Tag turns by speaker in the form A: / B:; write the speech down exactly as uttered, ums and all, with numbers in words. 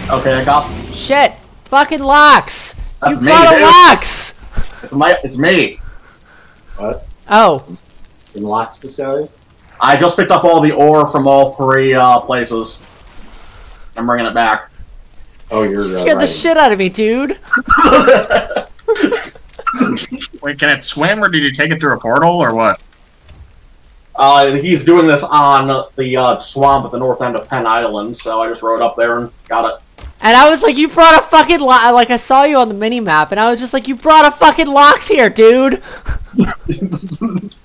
A: Okay, I got.
B: Shit! Fucking locks!
A: That's
B: You
A: me,
B: got a
A: dude.
B: locks!
A: It's my. It's me.
C: What?
B: Oh.
C: In Locke's disguise?
A: I just picked up all the ore from all three uh, places. I'm bringing it back.
C: Oh, you're
B: You
C: uh,
B: scared the
C: right.
B: shit out of me, dude.
D: Wait, can it swim, or did you take it through a portal, or what?
A: Uh, he's doing this on the uh, swamp at the north end of Penn Island, so I just rode up there and got it.
B: And I was like, you brought a fucking lock. Like, I saw you on the mini map, and I was just like, you brought a fucking locks here, dude.